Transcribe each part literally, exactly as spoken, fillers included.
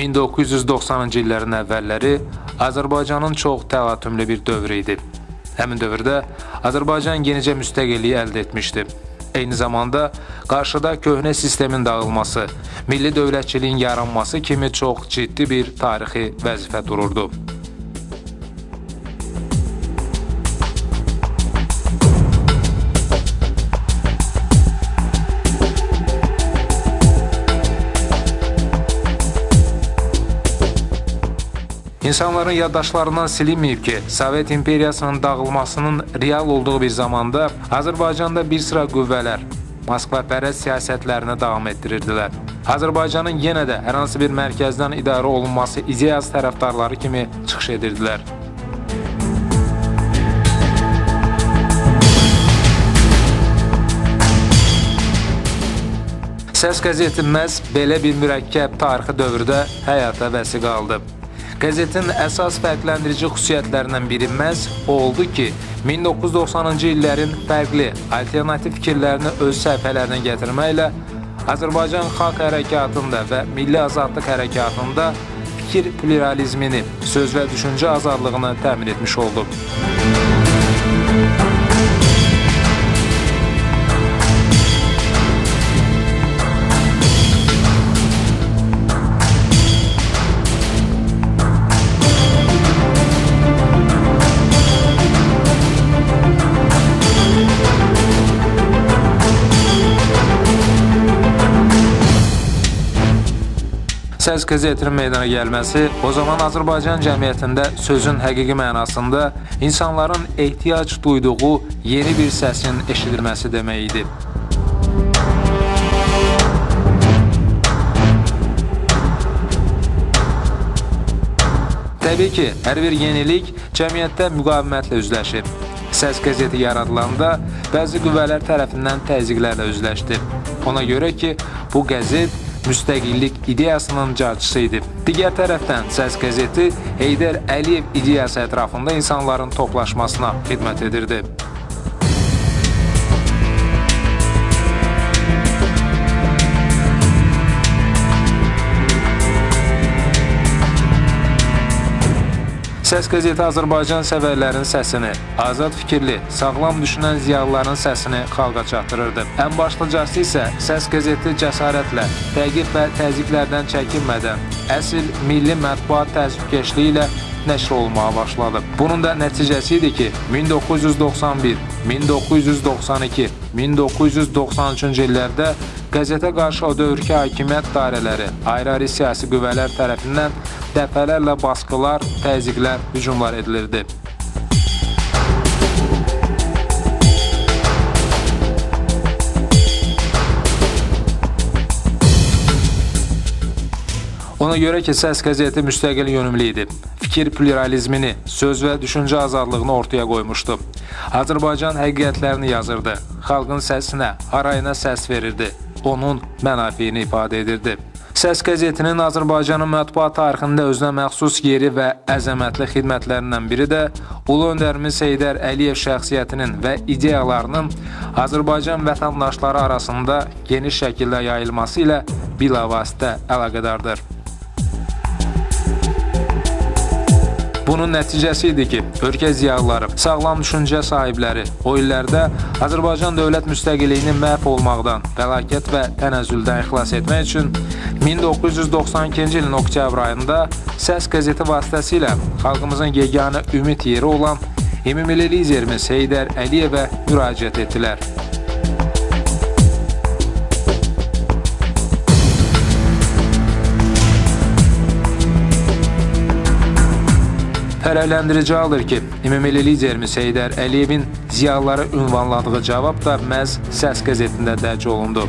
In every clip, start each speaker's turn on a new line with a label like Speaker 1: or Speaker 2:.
Speaker 1: min doqquz yüz doxsanıncı illərin əvvəlləri Azərbaycanın çox təlatümlü bir dövrü idi. Həmin dövrdə Azərbaycan yenicə müstəqilliyi əldə etmişdi. Eyni zamanda qarşıda köhnə sistemin dağılması, milli dövlətçiliyin yaranması kimi çox ciddi bir tarixi vəzifə dururdu. İnsanların yaddaşlarından silinməyib ki, Sovet İmperiyasının dağılmasının real olduğu bir zamanda Azərbaycanda bir sıra qüvvələr Moskva-pərəst siyasətlərini davam etdirirdilər. Azərbaycanın yenə də hər hansı bir mərkəzdən idarə olunması ideyası tərəfdarları kimi çıxış edirdilər. Səs qəzeti məhz belə bir mürəkkəb tarixi dövrdə həyata vəsiqə aldı. Qəzetin əsas fərqləndirici xüsusiyyətlərindən biri məhz o oldu ki, min doqquz yüz doxsanıncı illərin fərqli, alternativ fikirlərini öz səhifələrinə gətirməklə Azərbaycan xalq hərəkatında və milli azadlıq hərəkatında fikir pluralizmini, söz və düşüncə azadlığını təmin etmiş oldu. Səs qəzetinin meydana gəlməsi o zaman Azərbaycan cəmiyyətində sözün həqiqi mənasında insanların ehtiyac duyduğu yeni bir səsin eşidilməsi demək idi. Təbii ki, hər bir yenilik cəmiyyətdə müqavimətlə üzləşir. Səs qəzeti yaradılanda bəzi qüvvələr tərəfindən təzyiqlərlə üzləşdi. Ona görə ki, bu qəzet müstəqillik ideyasının carçısı idi. Digər tərəfdən Səs qəzeti Heydər Əliyev ideyası ətrafında insanların toplaşmasına xidmət edirdi. Səs qəzeti Azərbaycan səvərlərinin səsini, azad fikirli, sağlam düşünən ziyalıların səsini xalqa çatdırırdı. Ən başlıcası isə Səs qəzeti cəsarətlə, təqib və təzyiqlərdən çəkinmədən, əsl milli mətbuat təzyiqkeşliyi ilə nəşr olmağa başladı. Bunun da nəticəsi idi ki, min doqquz yüz doxsan bir, min doqquz yüz doxsan iki, min doqquz yüz doxsan üçüncü illərdə qəzetə qarşı o dövrki hakimiyyət dairələri, ayrı-ayrı siyasi qüvvələr tərəfindən dəfələrlə baskılar, təzyiqlər, hücumlar edilirdi. Ona görə ki, Səs qəzeti müstəqil yönümlü idi. Fikir pluralizmini, söz və düşüncə azadlığını ortaya qoymuşdu. Azərbaycan həqiqətlərini yazırdı. Xalqın səsinə, harayına səs verirdi. Onun mənafiyini ifadə edirdi. Səs qəzetinin Azərbaycanın mətbuat tarixində özünə məxsus yeri və əzəmətli xidmətlərindən biri də Ulu Öndərimiz Heydər Əliyev şəxsiyyətinin və ideyalarının Azərbaycan vətəndaşları arasında geniş şəkildə yayılması ilə bilavasitə əlaqədardır. Bunun nəticəsi idi ki, ölkə ziyalıları, sağlam düşüncə sahibləri o illərdə Azərbaycan dövlət müstəqilliyini məhv olmaqdan, fəlakət və tənəzzüldən xilas etmək üçün min doqquz yüz doxsan ikinci ilin oktyabr ayında Səs qəzeti vasitəsilə xalqımızın yeganə ümid yeri olan ümummilli liderimiz Heydər Əliyevə müraciət etdilər. Fərqləndirici haldır ki, ümummilli liderimiz Heydər Əliyevin ziyalıları ünvanladığı cavab da məhz Səs qəzetində dərc olundu.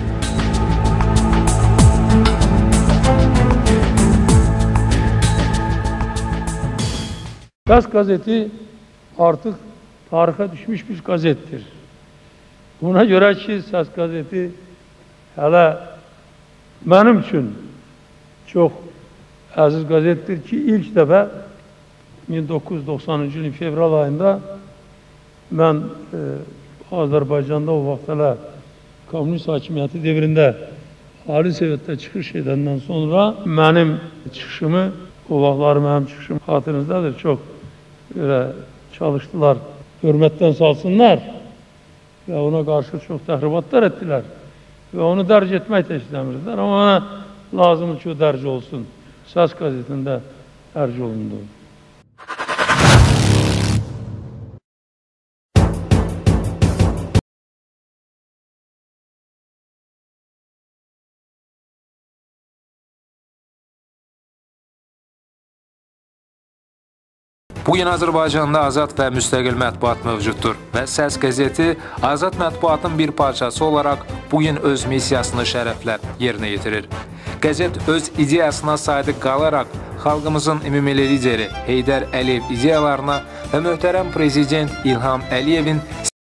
Speaker 2: Səs qəzeti artıq tarixə düşmüş bir qəzetdir. Buna görə ki, Səs qəzeti hələ mənim üçün çox əziz qəzetdir ki, ilk dəfə min doqquz yüz doxsanıncı ilin fevral ayında mən e, Azərbaycanda o vaxt hələ kommunist hakimiyyəti devrində Ali Sovetdə çıxış edəndən sonra mənim çıxışımı, o vaxtlar mənim çıxışım xatırınızdadır, çox belə çalışdılar, hörmətdən salsınlar və ona qarşı çox təxribatlar etdilər və onu dərc etmək də istəmirdilər. Amma ona lazımdır ki, o dərc olsun. Səs qəzetində dərc olundu.
Speaker 1: Bugün Azərbaycanda azad və müstəqil mətbuat mövcuddur və Səs qəzeti azad mətbuatın bir parçası olaraq bugün öz missiyasını şərəflə yerinə yetirir. Qəzet öz ideyasına sadiq qalaraq xalqımızın ümumi lideri Heydər Əliyev ideyalarına və möhtərəm prezident İlham Əliyevin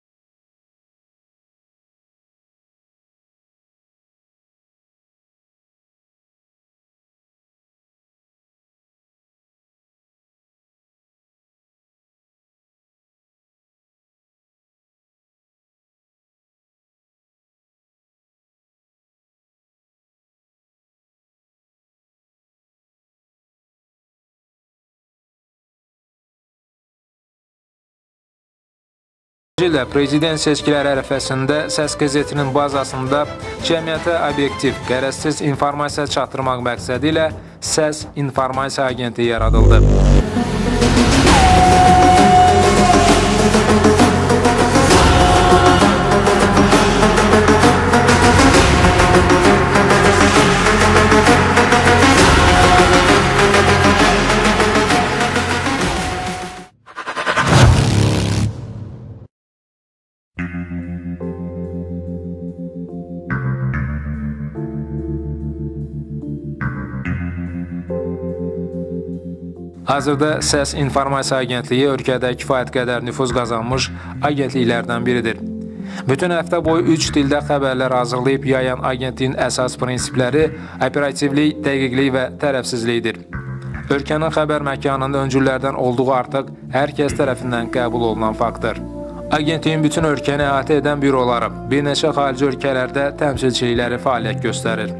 Speaker 1: ilə prezident seçkiləri ərəfəsində Səs qəzetinin bazasında cəmiyyətə obyektiv, qərəzsiz informasiya çatdırmaq məqsədi ilə Səs İnformasiya Agenti yaradıldı. Hazırda Səs İnformasiya Agentliyi ölkədə kifayət qədər nüfuz qazanmış agentliklərdən biridir. Bütün həftə boyu üç dildə xəbərlər hazırlayıb yayan agentliyin əsas prinsipləri operativlik, dəqiqlik və tərəfsizlikdir. Ölkənin xəbər məkanında öncüllərdən olduğu artıq hər kəs tərəfindən qəbul olunan faktdır. Agentliyin bütün ölkəni əhatə edən büroları bir neçə xarici ölkələrdə təmsilçilikləri fəaliyyət göstərir.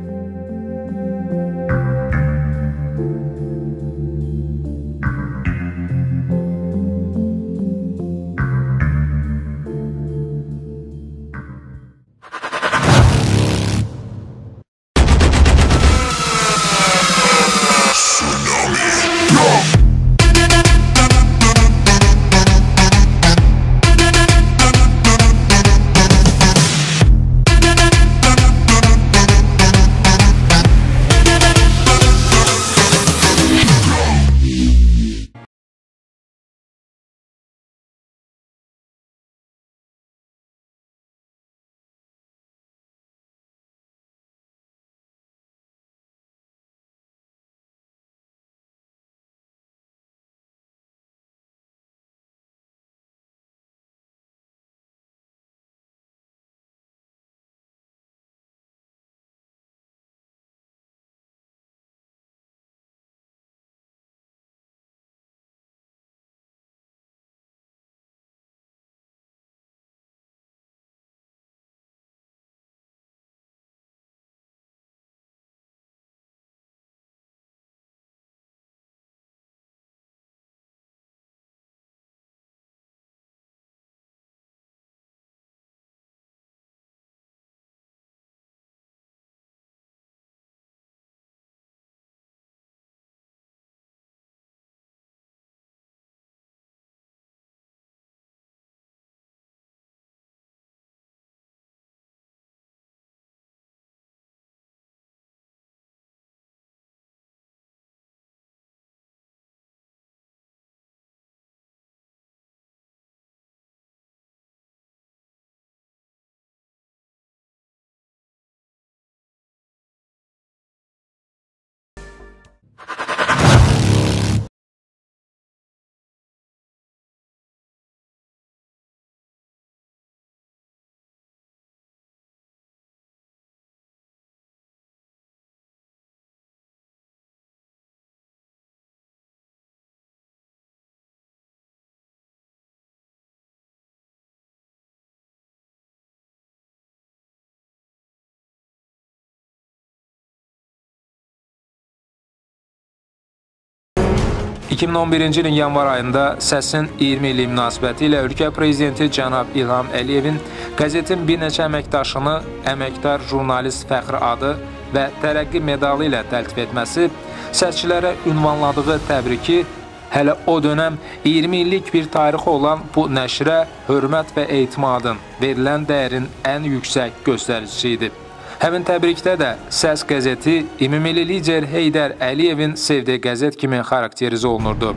Speaker 1: iki min on birinci ilin yanvar ayında Səsin iyirmi illik münasibəti ilə ölkə prezidenti cənab İlham Əliyevin qəzetin bir neçə əməkdaşını əməkdar jurnalist fəxri adı və tərəqqi medalı ilə təltif etməsi, səsçilərə ünvanladığı təbriki hələ o dönəm iyirmi illik bir tarixi olan bu nəşrə hörmət və etimadın verilən dəyərin ən yüksək göstəricisi idi. Həmin təbrikdə də Səs qəzeti ümummilli lider Heydər Əliyevin sevdiyi qəzet kimi xarakterizə olunurdu.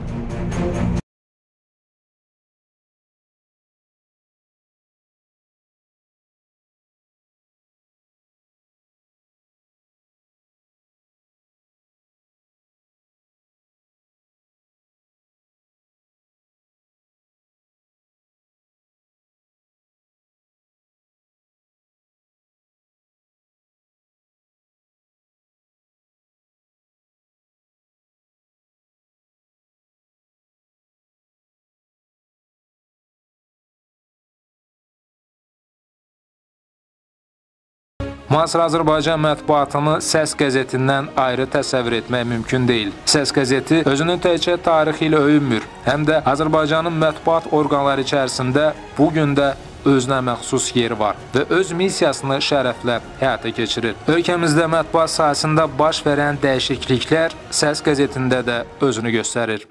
Speaker 1: Müasir Azərbaycan mətbuatını Səs qəzetindən ayrı təsəvvür etmək mümkün deyil. Səs qəzeti özünün təkcə tarixi ilə öyünmür, həm də Azərbaycanın mətbuat orqanları içərisində bugün də özünə məxsus yeri var və öz missiyasını şərəflə həyata keçirir. Ölkəmizdə mətbuat sahəsində baş verən dəyişikliklər Səs qəzetində də özünü göstərir.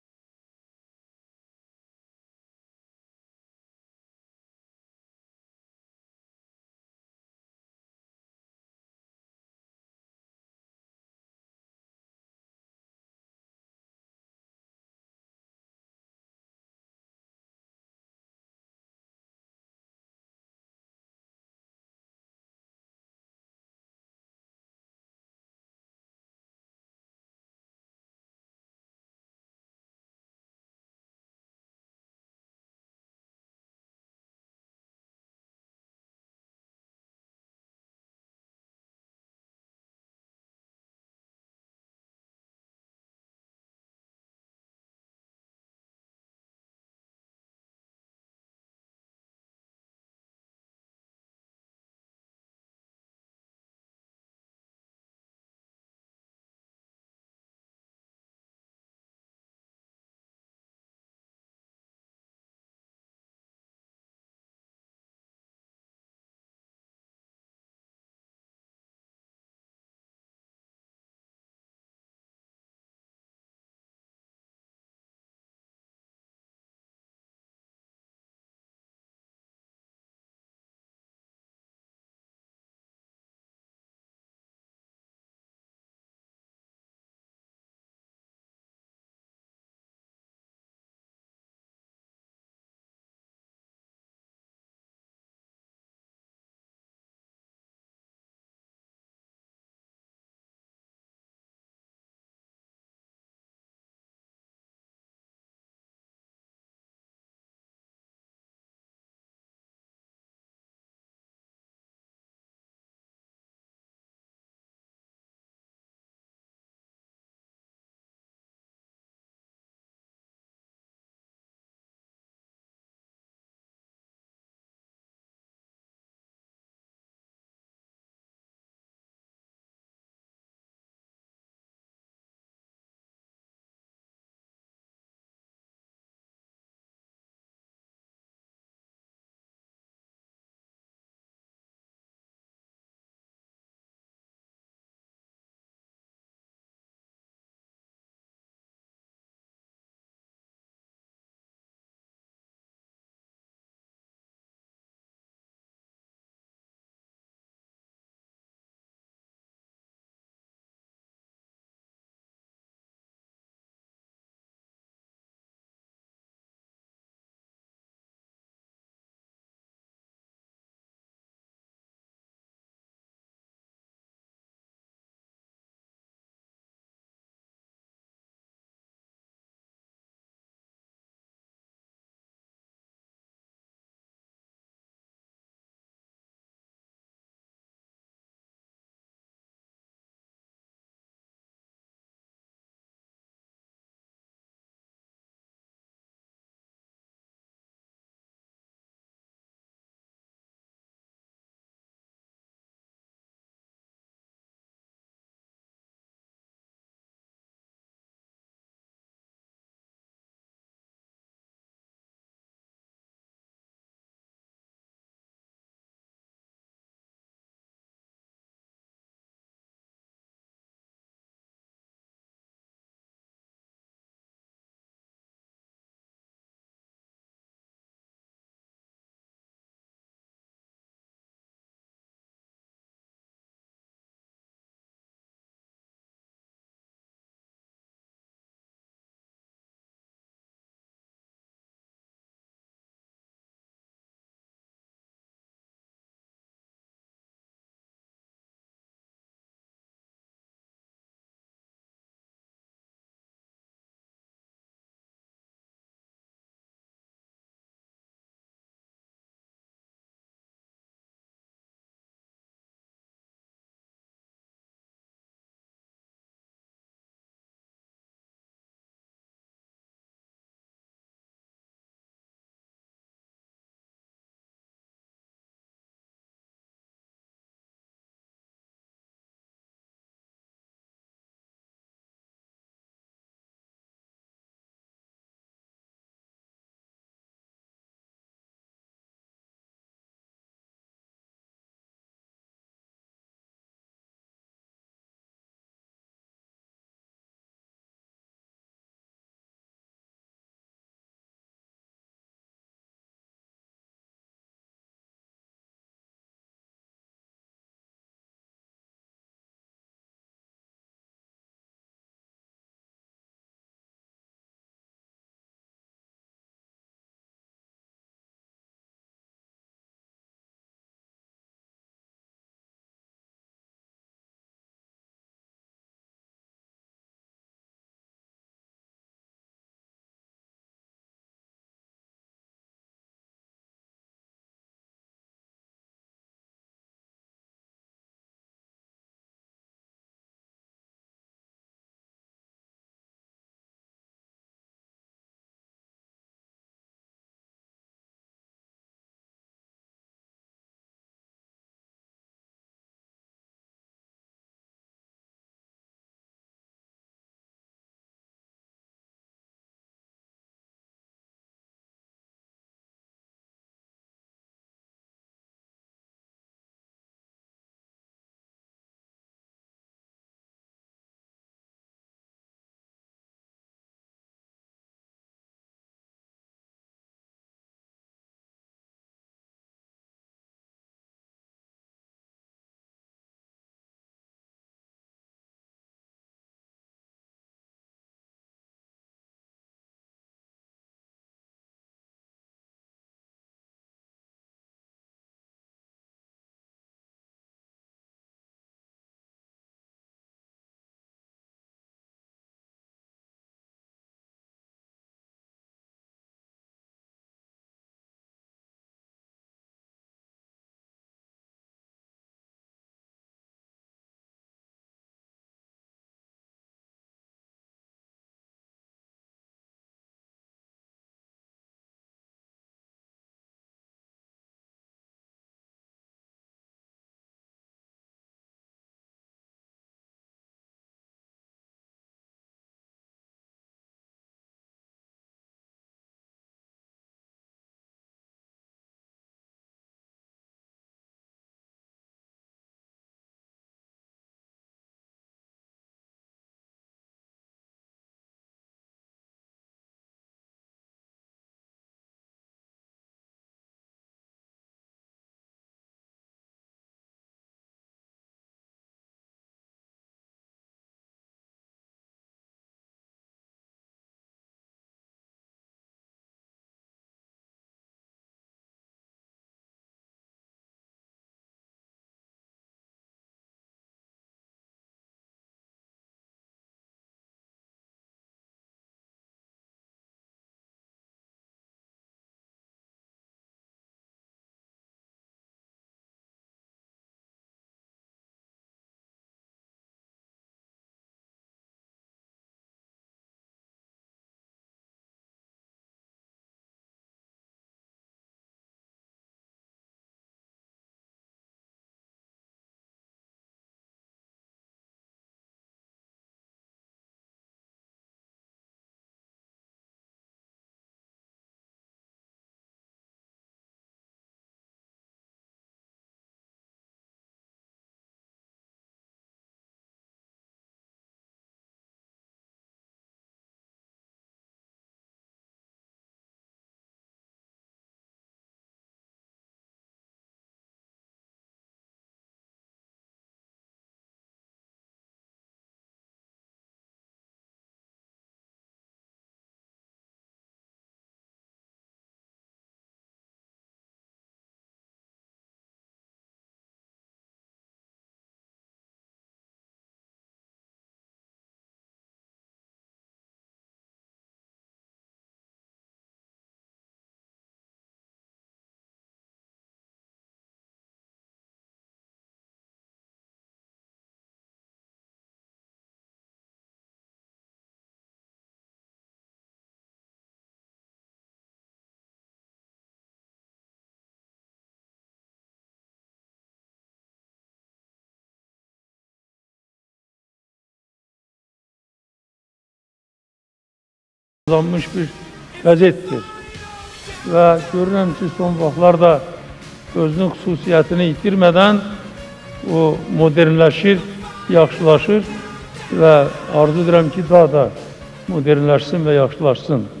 Speaker 2: uzanmış bir qəzetdir. Və görürəm ki, son vaxtlarda özünün xüsusiyyətini itirmədən o modernləşir, yaxşılaşır və arzu edirəm ki, daha da modernləşsin və yaxşılaşsın.